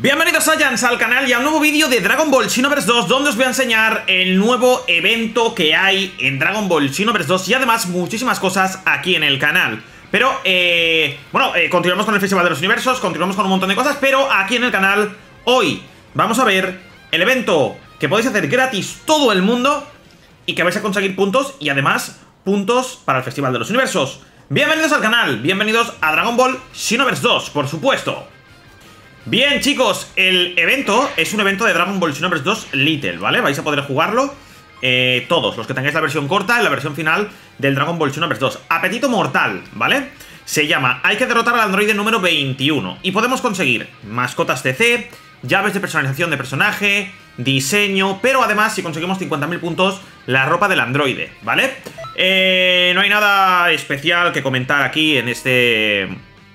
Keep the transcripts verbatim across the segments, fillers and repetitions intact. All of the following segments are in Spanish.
Bienvenidos a Jans al canal y a un nuevo vídeo de Dragon Ball Xenoverse dos, donde os voy a enseñar el nuevo evento que hay en Dragon Ball Xenoverse dos y además muchísimas cosas aquí en el canal. Pero, eh, bueno, eh, continuamos con el Festival de los Universos, continuamos con un montón de cosas, pero aquí en el canal hoy vamos a ver el evento que podéis hacer gratis todo el mundo y que vais a conseguir puntos y además puntos para el Festival de los Universos. Bienvenidos al canal, bienvenidos a Dragon Ball Xenoverse dos, por supuesto. Bien, chicos, el evento es un evento de Dragon Ball Xenoverse dos Little, ¿vale? Vais a poder jugarlo eh, todos, los que tengáis la versión corta y la versión final del Dragon Ball Xenoverse dos. Apetito mortal, ¿vale? Se llama Hay que derrotar al androide número veintiuno. Y podemos conseguir mascotas T C, llaves de personalización de personaje, diseño, pero además, si conseguimos cincuenta mil puntos, la ropa del androide, ¿vale? Eh, no hay nada especial que comentar aquí en este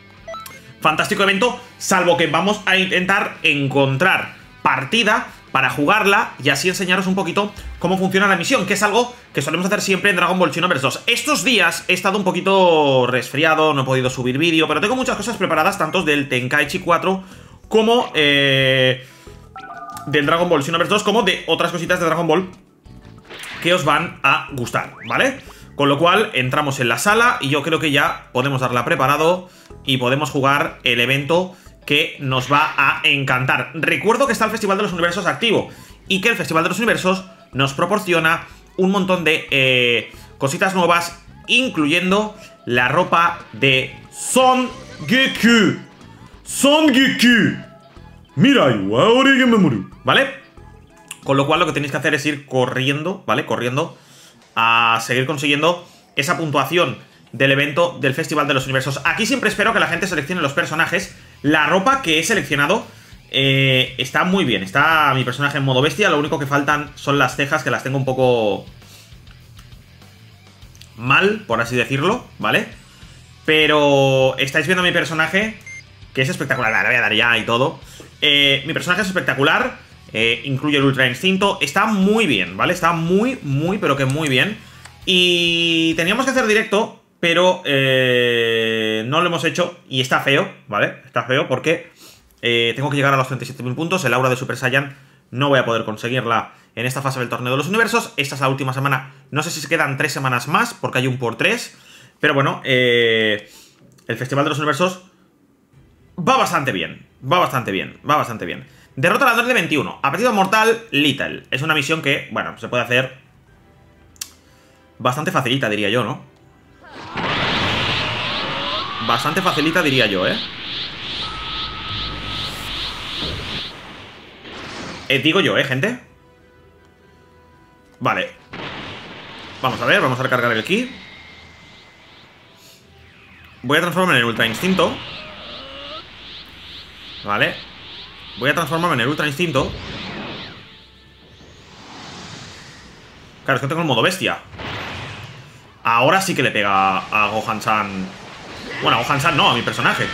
fantástico evento, salvo que vamos a intentar encontrar partida para jugarla y así enseñaros un poquito cómo funciona la misión, que es algo que solemos hacer siempre en Dragon Ball Xenoverse dos. Estos días he estado un poquito resfriado, no he podido subir vídeo, pero tengo muchas cosas preparadas, tanto del Tenkaichi cuatro como eh, del Dragon Ball Xenoverse dos, como de otras cositas de Dragon Ball que os van a gustar, ¿vale? Con lo cual, entramos en la sala y yo creo que ya podemos darla preparado y podemos jugar el evento que nos va a encantar. Recuerdo que está el Festival de los Universos activo y que el Festival de los Universos nos proporciona un montón de eh, cositas nuevas, incluyendo la ropa de Son Goku. Son Goku. Mirai wa ore ga mamoru. ¿Vale? Con lo cual lo que tenéis que hacer es ir corriendo, ¿vale? Corriendo a seguir consiguiendo esa puntuación del evento del Festival de los Universos. Aquí siempre espero que la gente seleccione los personajes. La ropa que he seleccionado eh, está muy bien. Está mi personaje en modo bestia. Lo único que faltan son las cejas, que las tengo un poco mal, por así decirlo, ¿vale? Pero estáis viendo a mi personaje, que es espectacular. La voy a dar ya y todo. eh, Mi personaje es espectacular. Eh, incluye el Ultra Instinto. Está muy bien, ¿vale? Está muy, muy, pero que muy bien. Y teníamos que hacer directo, pero eh, no lo hemos hecho. Y está feo, ¿vale? Está feo porque eh, tengo que llegar a los treinta y siete mil puntos. El aura de Super Saiyan no voy a poder conseguirla en esta fase del Torneo de los Universos. Esta es la última semana. No sé si se quedan tres semanas más, porque hay un por tres. Pero bueno, eh, el Festival de los Universos va bastante bien. Va bastante bien, va bastante bien. Derrota al androide veintiuno. Apetito mortal Little. Es una misión que, bueno, se puede hacer bastante facilita, diría yo, ¿no? Bastante facilita, diría yo, ¿eh? eh digo yo, ¿eh, gente? Vale. Vamos a ver, vamos a recargar el ki. Voy a transformarme en el Ultra Instinto. Vale. Voy a transformarme en el Ultra Instinto. Claro, es que tengo el modo bestia. Ahora sí que le pega a Gohan-san. Bueno, a Gohan-san no, a mi personaje.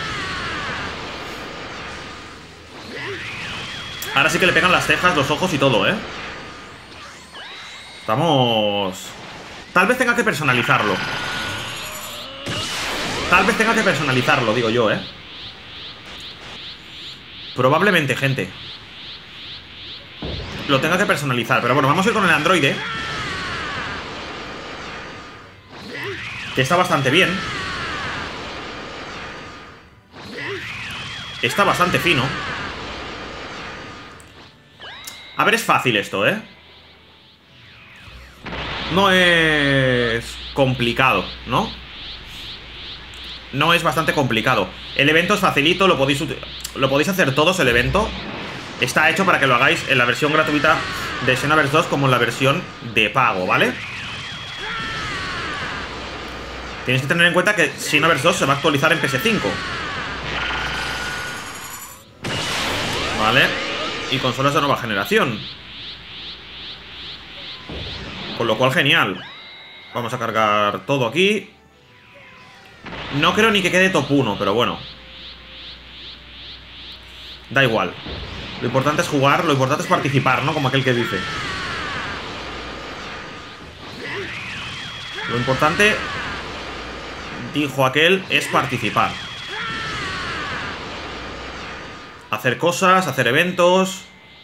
Ahora sí que le pegan las cejas, los ojos y todo, ¿eh? Estamos... Tal vez tenga que personalizarlo. Tal vez tenga que personalizarlo, digo yo, ¿eh? Probablemente, gente, lo tenga que personalizar. Pero bueno, vamos a ir con el androide, que está bastante bien. Está bastante fino. A ver, es fácil esto, ¿eh? No es complicado, ¿no? No es bastante complicado. El evento es facilito, lo podéis, lo podéis hacer todos, el evento. Está hecho para que lo hagáis en la versión gratuita de Xenoverse dos como en la versión de pago, ¿vale? Tenéis que tener en cuenta que Xenoverse dos se va a actualizar en P S cinco, ¿vale? Y consolas de nueva generación. Con lo cual, genial. Vamos a cargar todo aquí. No creo ni que quede top uno, pero bueno, da igual. Lo importante es jugar, lo importante es participar, ¿no? Como aquel que dice. Lo importante, dijo aquel, es participar. hacer cosas, hacer eventos.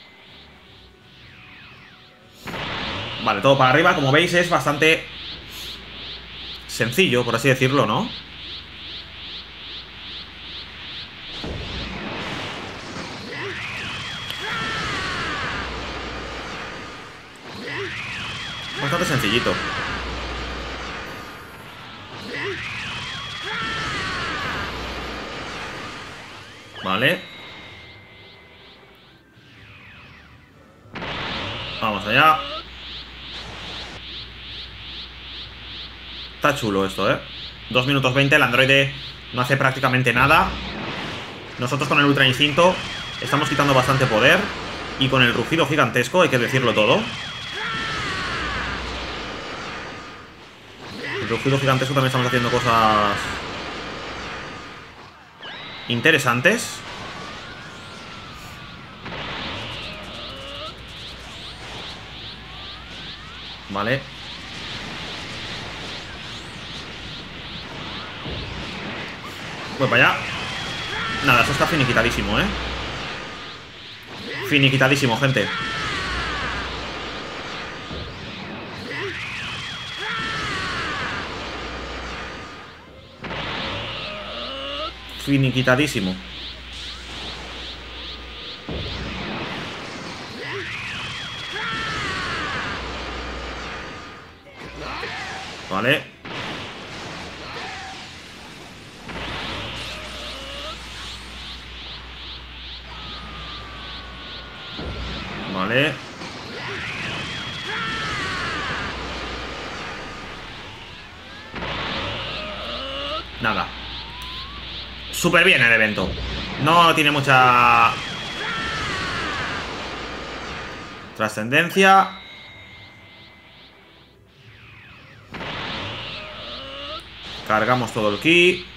Vale, todo para arriba. Como veis es bastante sencillo, por así decirlo, ¿no? Bastante sencillito. Vale. Vamos allá. Está chulo esto, ¿eh? dos minutos veinte, el androide no hace prácticamente nada. Nosotros con el Ultra Instinto estamos quitando bastante poder. Y con el rugido gigantesco, hay que decirlo todo. El rugido gigantesco también estamos haciendo cosas interesantes. Vale. Pues para allá. Nada, eso está finiquitadísimo, ¿eh? Finiquitadísimo, gente. Finiquitadísimo. Vale. Vale. Nada. Súper bien el evento. No tiene mucha trascendencia. Cargamos todo el ki.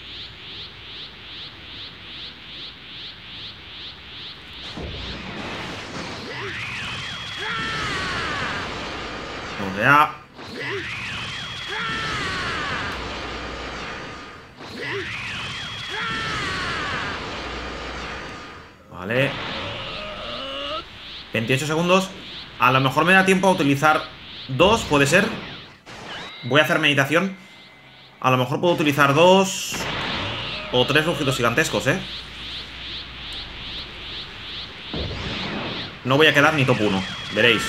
Vamos allá. Vale. veintiocho segundos. A lo mejor me da tiempo a utilizar dos, puede ser. Voy a hacer meditación. A lo mejor puedo utilizar dos o tres rugidos gigantescos, ¿eh? No voy a quedar ni top uno, veréis.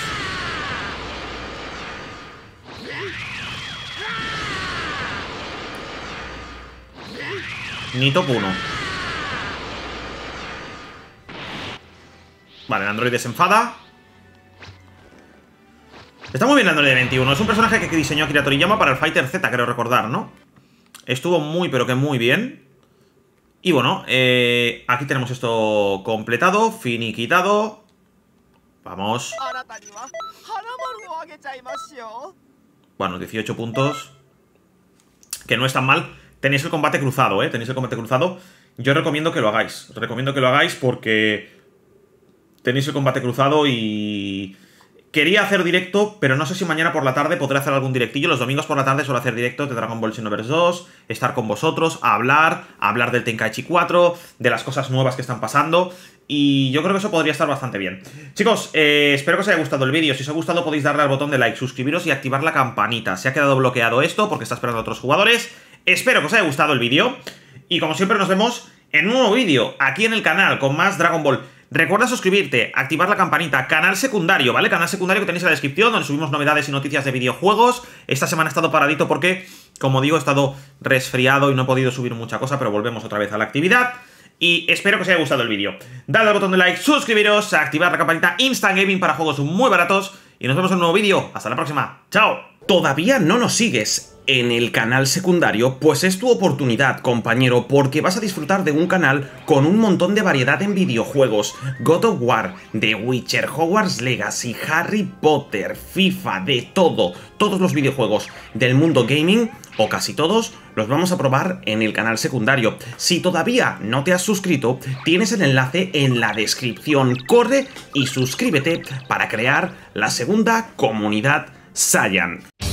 Ni top uno. Vale, el androide se enfada. Está muy bien el androide veintiuno. Es un personaje que diseñó Akira Toriyama para el Fighter Z, creo recordar, ¿no? Estuvo muy, pero que muy bien. Y bueno, eh, aquí tenemos esto completado, finiquitado. Vamos. Bueno, dieciocho puntos. Que no es tan mal. Tenéis el combate cruzado, ¿eh? Tenéis el combate cruzado. Yo recomiendo que lo hagáis. Recomiendo que lo hagáis porque tenéis el combate cruzado y... Quería hacer directo, pero no sé si mañana por la tarde podré hacer algún directillo. Los domingos por la tarde suelo hacer directos de Dragon Ball Xenoverse dos, estar con vosotros, a hablar, a hablar del Tenkaichi cuatro, de las cosas nuevas que están pasando. Y yo creo que eso podría estar bastante bien. Chicos, eh, espero que os haya gustado el vídeo. Si os ha gustado podéis darle al botón de like, suscribiros y activar la campanita. Se ha quedado bloqueado esto porque está esperando a otros jugadores. Espero que os haya gustado el vídeo. Y como siempre nos vemos en un nuevo vídeo aquí en el canal con más Dragon Ball. Recuerda suscribirte, activar la campanita, canal secundario, ¿vale? Canal secundario que tenéis en la descripción, donde subimos novedades y noticias de videojuegos. Esta semana he estado paradito porque, como digo, he estado resfriado y no he podido subir mucha cosa, pero volvemos otra vez a la actividad. Y espero que os haya gustado el vídeo. Dadle al botón de like, suscribiros, activar la campanita Instant Gaming para juegos muy baratos. Y nos vemos en un nuevo vídeo. Hasta la próxima. ¡Chao! ¿Todavía no nos sigues en el canal secundario? Pues es tu oportunidad, compañero, porque vas a disfrutar de un canal con un montón de variedad en videojuegos. God of War, The Witcher, Hogwarts Legacy, Harry Potter, FIFA, de todo. Todos los videojuegos del mundo gaming, o casi todos, los vamos a probar en el canal secundario. Si todavía no te has suscrito, tienes el enlace en la descripción. Corre y suscríbete para crear la segunda comunidad Saiyan.